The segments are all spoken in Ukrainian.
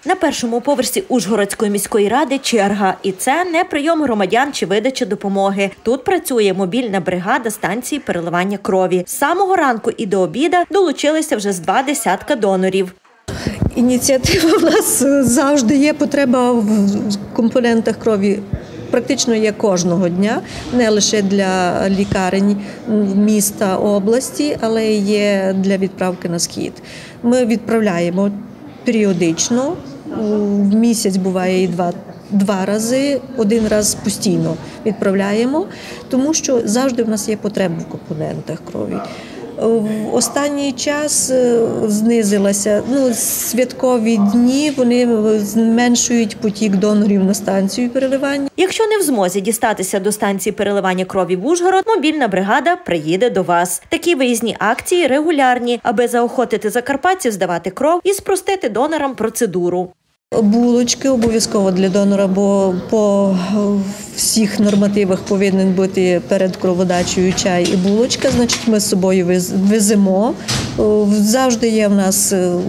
На першому поверсі Ужгородської міської ради черга. І це не прийом громадян чи видача допомоги. Тут працює мобільна бригада станції переливання крові. З самого ранку і до обіда долучилися вже з 20 донорів. Ініціатива в нас завжди є, потреба в компонентах крові практично є кожного дня, не лише для лікарень міста, області, але й є для відправки на схід. Ми відправляємо періодично, в місяць буває і два рази, один раз постійно відправляємо, тому що завжди в нас є потреба в компонентах крові. В останній час знизилася, святкові дні, вони зменшують потік донорів на станцію переливання. Якщо не в змозі дістатися до станції переливання крові в Ужгород, мобільна бригада приїде до вас. Такі виїзні акції регулярні, аби заохотити закарпатців здавати кров і спростити донорам процедуру. Булочки обов'язково для донора, бо по всіх нормативах повинен бути перед кроводачею чай і булочка, значить ми з собою веземо. Завжди є в нас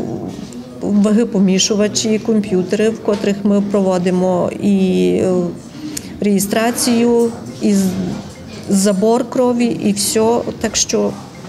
вагипомішувачі, комп'ютери, в котрих ми проводимо і реєстрацію, і забор крові, і все. Так що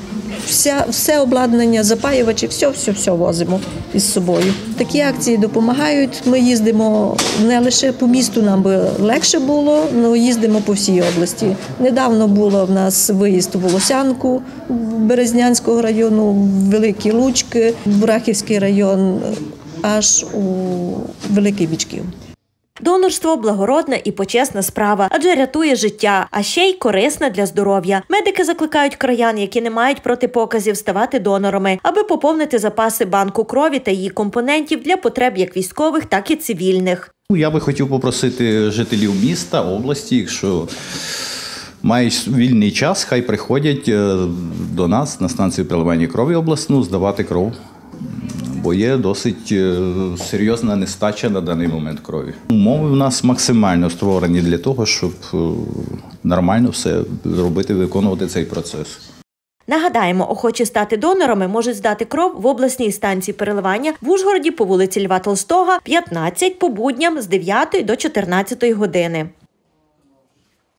все обладнання, запаювачі, все возимо із собою. Такі акції допомагають. Ми їздимо не лише по місту, нам би легше було, але їздимо по всій області. Недавно було в нас виїзд у Волосянку, Березнянського району, Великі Лучки, Бурахівський район, аж у Великий Бічків. Донорство – благородна і почесна справа, адже рятує життя, а ще й корисна для здоров'я. Медики закликають краян, які не мають протипоказів, ставати донорами, аби поповнити запаси банку крові та її компонентів для потреб як військових, так і цивільних. Я би хотів попросити жителів міста, області, якщо мають вільний час, хай приходять до нас на станцію переливання крові обласну здавати кров. Бо є досить серйозна нестача на даний момент крові. Умови в нас максимально створені для того, щоб нормально все робити, виконувати цей процес. Нагадаємо, охочі стати донорами можуть здати кров в обласній станції переливання в Ужгороді по вулиці Льва Толстого, 15 по будням з 9 до 14 години.